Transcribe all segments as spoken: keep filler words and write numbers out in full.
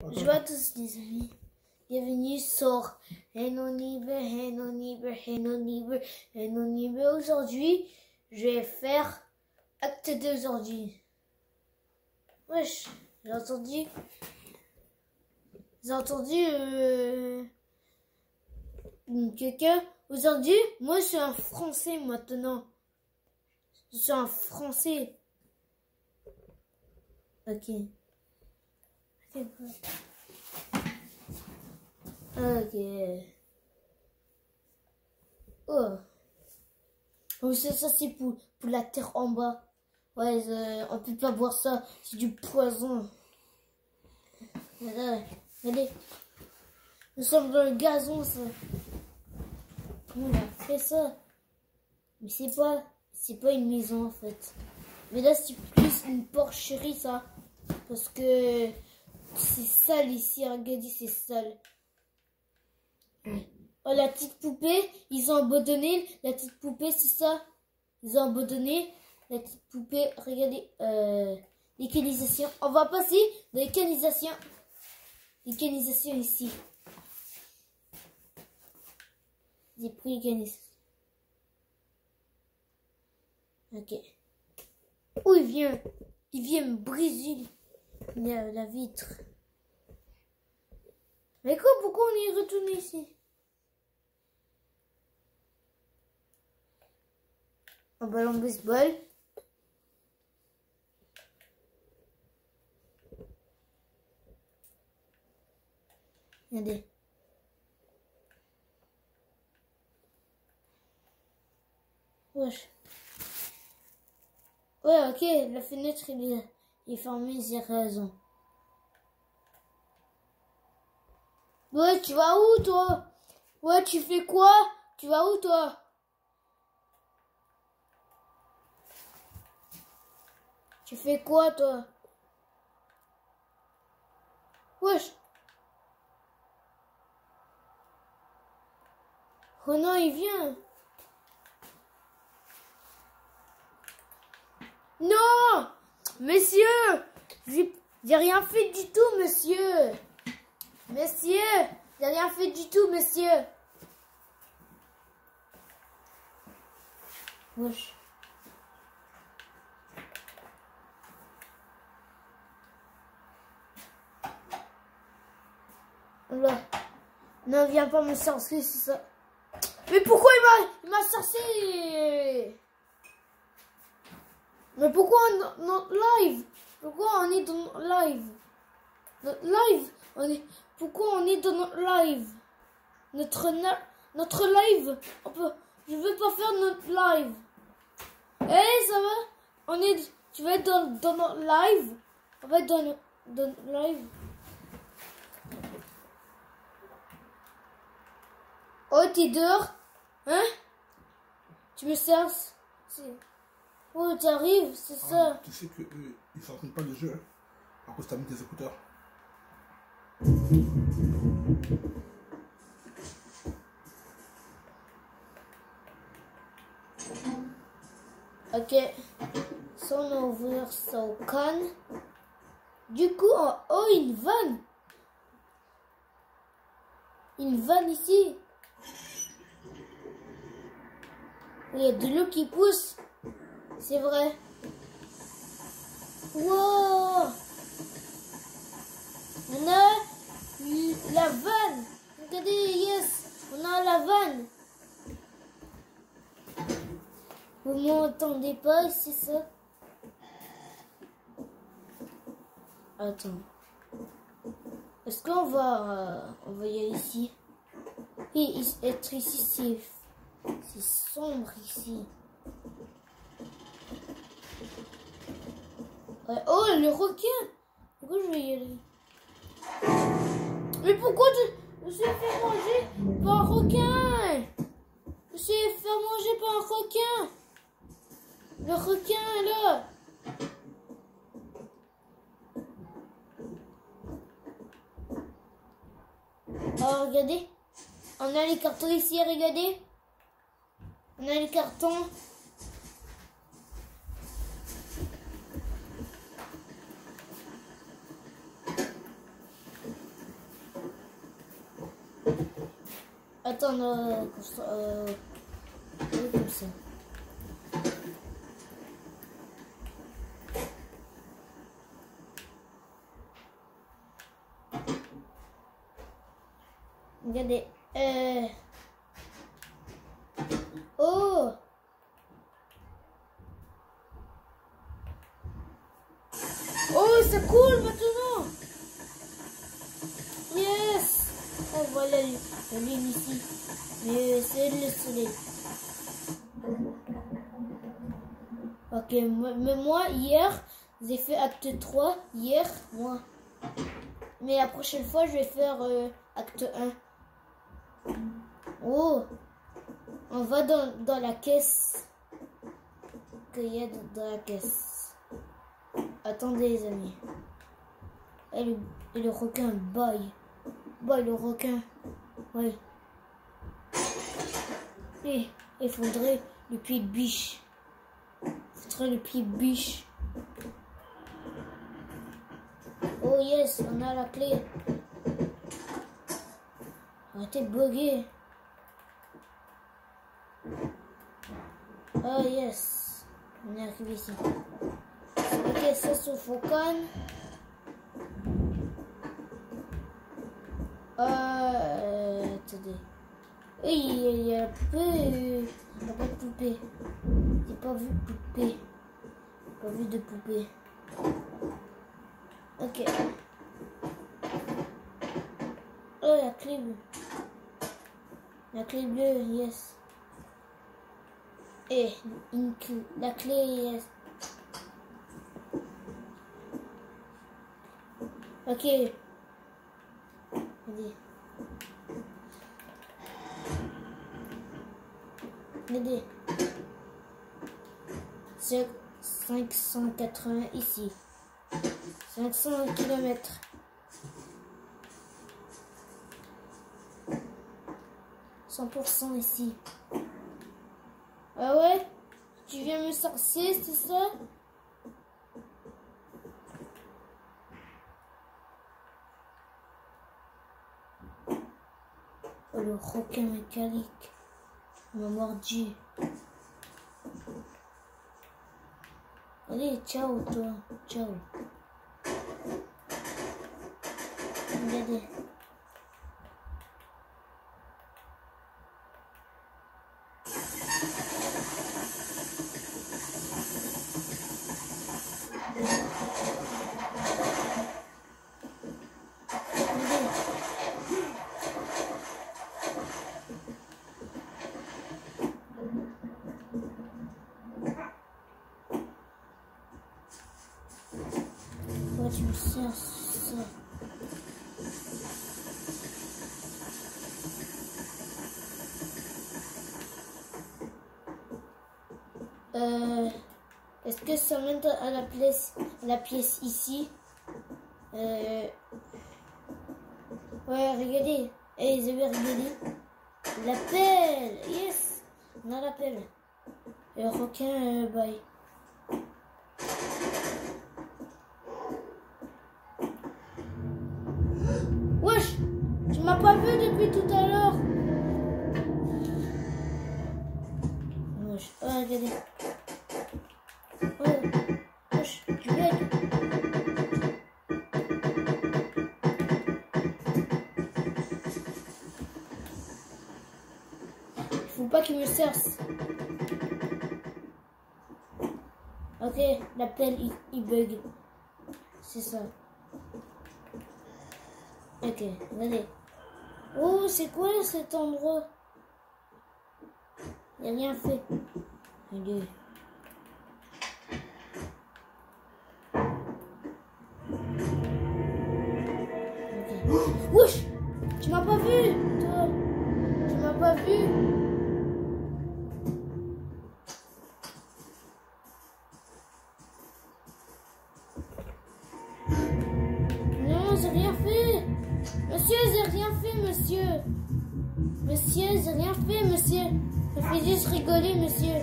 Je vois tous les amis. Bienvenue sur Henoniver, Henoniver, Henoniver, Henoniver. Aujourd'hui, je vais faire acte deux aujourd'hui. Wesh, j'ai entendu. J'ai entendu euh, quelqu'un. Aujourd'hui, moi je suis un Français maintenant. Je suis un Français. Ok. Ok. Ok. Oh. Oh, ça, ça c'est pour, pour la terre en bas. Ouais, euh, on peut pas boire ça. C'est du poison. Regardez. Regardez. Nous sommes dans le gazon, ça. Comment on a fait ça? Mais c'est pas, c'est pas une maison en fait. Mais là c'est plus une porcherie ça. Parce que c'est sale ici. Regardez, c'est sale. Oh, la petite poupée, ils ont abandonné. La petite poupée, c'est ça. Ils ont abandonné. La petite poupée, regardez. Euh, L'écanisation. On va passer de l'écanisation. L'écanisation ici. J'ai pris l'écanisation. Ok. Où il vient? Il vient me briser la, la vitre. Mais quoi? Pourquoi on est retourné ici? Un ballon de baseball. Regardez. Wesh. Ouais, ok, la fenêtre il est, il est fermée, j'ai raison. Ouais, tu vas où toi? Ouais, tu fais quoi? Tu vas où toi? Tu fais quoi toi? Wesh. Oh non, il vient. Non! Monsieur! J'ai rien fait du tout, monsieur! Monsieur! J'ai rien fait du tout, monsieur! Wesh. Là. Non, viens pas me sorcier, c'est ça. Mais pourquoi il m'a il m'a sorcier? Mais pourquoi on, notre live? Pourquoi on est dans notre live? Notre live? On est, pourquoi on est dans notre live? Notre, notre live? On peut, je veux pas faire notre live. Eh, hey, ça va? On est, tu vas être dans, dans notre live? On va être dans, dans notre live. Oh, t'es dehors? Hein? Tu me sers? Oh, t'arrives, c'est ah, ça. Tu sais qu'ils euh, ne s'entendent pas le jeu hein, à cause que t'as mis tes écouteurs. Ok. Ça, on va ouvrir ça au canne. Du coup, oh, oh, une vanne. Une vanne ici. Il y a de l'eau qui pousse. C'est vrai. Wow! On a la vanne. Regardez, yes. On a la vanne. Vous m'entendez pas, c'est ça? Attends. Est-ce qu'on va... Euh, on va y aller ici? Et être ici, c'est... C'est sombre ici. Ouais. Oh, le requin! Pourquoi je vais y aller? Mais pourquoi tu... Je me suis fait manger par un requin! Je me suis fait manger par un requin! Le requin est là! Oh, regardez! On a les cartons ici, regardez! On a les cartons. Attends, euh, euh, oui, comme ça. Regardez. Euh... Oh! Oh, ça coule maintenant! Yes! Oh, voilà la lune ici. Mais c'est le soleil. Ok, mais moi, hier, j'ai fait acte trois. Hier, moi. Mais la prochaine fois, je vais faire euh, acte un. Oh! On va dans, dans la caisse. Qu'il y a dans la caisse. Attendez, les amis. Et le, et le requin, bye. Bye, le requin. Ouais. Et il faudrait le pied de biche. Il faudrait le pied de biche. Oh yes, on a la clé. Arrêtez de bugger. Oh yes, on est arrivé ici. Ok, ça c'est Faucon. Euh, attendez. Oui, il y a la poupée. Il n'y a pas de poupée. J'ai pas vu de poupée. Pas vu de poupée. Ok. Oh, la clé bleue. La clé bleue, yes. Et une clé, la clé, yes. Ok. Allez. Allez. C'est cinq cent quatre-vingts ici. cinq cents kilomètres. cent pour cent ici. Ah ouais? Tu viens me sorcier, c'est ça? Oh, le requin mécanique m'a mordu. Allez, ciao toi, ciao. Regardez. Tu me sers ça. Euh, Est-ce que ça mène à la pièce, à la pièce ici? Euh, ouais, regardez. Hey, vous avez regardé? La pelle! Yes! On a la pelle. Et le requin, euh, bye. Wesh! Tu m'as pas vu depuis tout à l'heure! Wesh! Oh, regardez! Oh! Wesh! Tu bug! Faut pas qu'il me serce! Ok, l'appel il, il bug. C'est ça. Ok, allez. Oh, c'est quoi cet endroit? Il a rien fait. Allez. Okay. Wesh! Tu m'as pas vu, toi? Tu m'as pas vu? Non, j'ai rien fait. Monsieur, j'ai rien fait, monsieur. Monsieur, j'ai rien fait, monsieur. Ça fait juste rigoler, monsieur.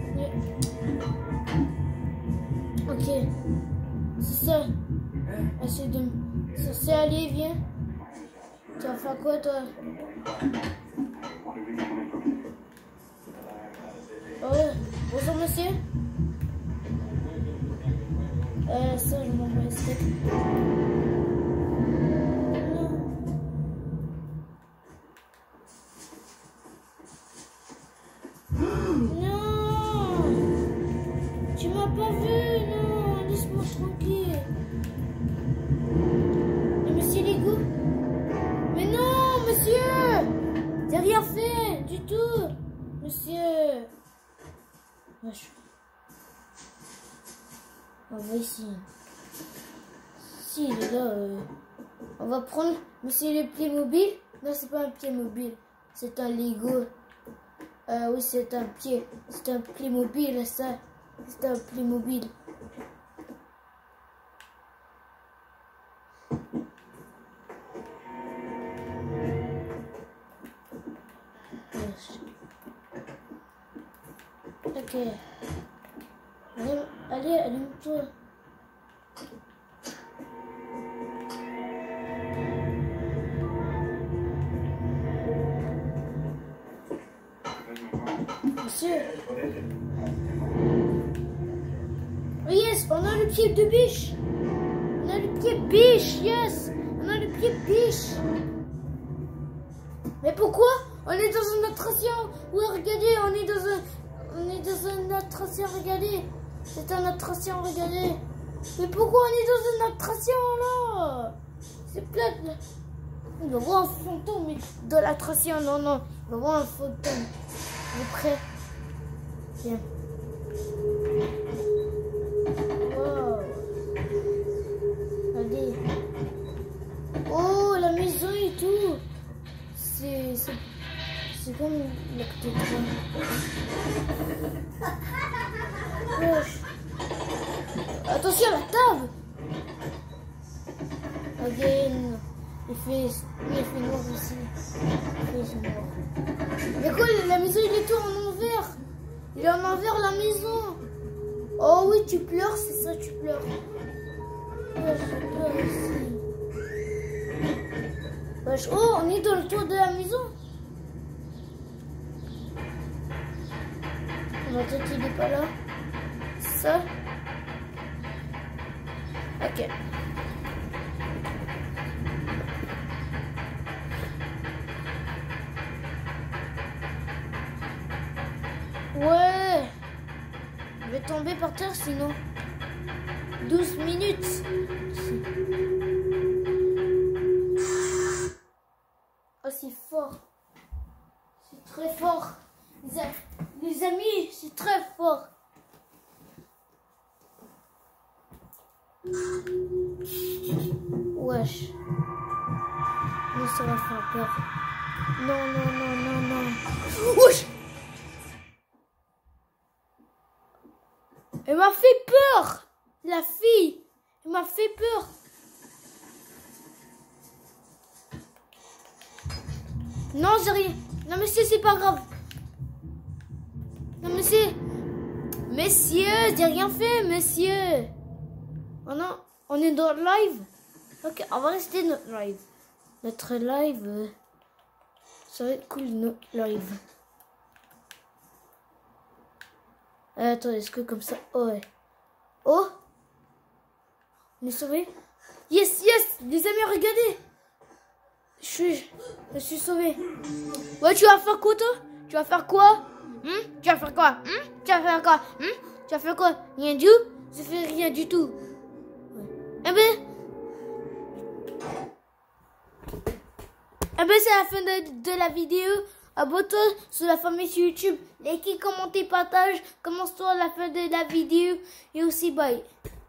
Ok. C'est ça. Essaye de... C'est allez, viens. Tu vas faire quoi, toi? Oh, bonjour monsieur. Euh, ça, je m'en vais essayer. Non, tu m'as pas vu, non, laisse-moi tranquille. Mais monsieur Lego, mais non, monsieur, j'ai rien fait du tout, monsieur. Wesh. On va ici. Si, il est là. Euh... On va prendre. Monsieur le Playmobil. Non, c'est pas un Playmobil. C'est un Lego. Euh, oui, c'est un pied. C'est un Playmobil, ça. C'est un Playmobil. Ok. Allez, allez, allume-toi. Monsieur. Oh yes, on a le pied de biche. On a le pied biche, yes. On a le pied biche. Mais pourquoi? On est dans une attraction. Ouais, regardez, on est dans un... On est dans une attraction, regardez. C'est une attraction, regardez. Mais pourquoi on est dans une attraction, là? C'est plein de... Il va voir un fantôme de l'attraction. Non, non. Il va voir un fantôme. Il est prêt. Viens. Wow. Regardez. Oh, la maison et tout. C'est... C'est comme la côté de wesh. Attention à la table. Again. Il fait, il fait noir aussi. Il fait noir. Mais quoi, la maison il est tout en envers. Il est en envers la maison. Oh oui, tu pleures, c'est ça, tu pleures. Wesh, je pleure aussi. Wesh, oh, on est dans le tour de la maison. Ma tête il est pas là. Ça. Ok. Ouais. Je vais tomber par terre sinon. douze minutes. Oh, c'est fort. C'est très fort. Les amis, c'est très fort. Wesh. Mais ça va faire peur. Non, non, non, non, non. Wesh. Elle m'a fait peur. La fille. Elle m'a fait peur. Non, j'ai rien. Non, monsieur, c'est pas grave. Non, monsieur. Monsieur, j'ai rien fait, monsieur. Oh non, on est dans le live. Ok, on va rester notre live. Notre live, euh, ça va être cool, notre live. Euh, attends, est-ce que comme ça... Oh, ouais. Oh, on est sauvé. Yes, yes, les amis, regardez. Je suis, je suis sauvé. Ouais, tu vas faire quoi, toi? Tu vas faire quoi? Hmm? Tu vas faire quoi? Hmm? Tu vas faire quoi? Hmm? Tu vas faire quoi? Rien du tout? Je fais rien du tout. Ouais. Eh ben... Eh ben, c'est la fin de, de la vidéo. Abonne-toi sur la famille sur YouTube. Likez, commentez, partage. Commence-toi à la fin de la vidéo. Et aussi, bye.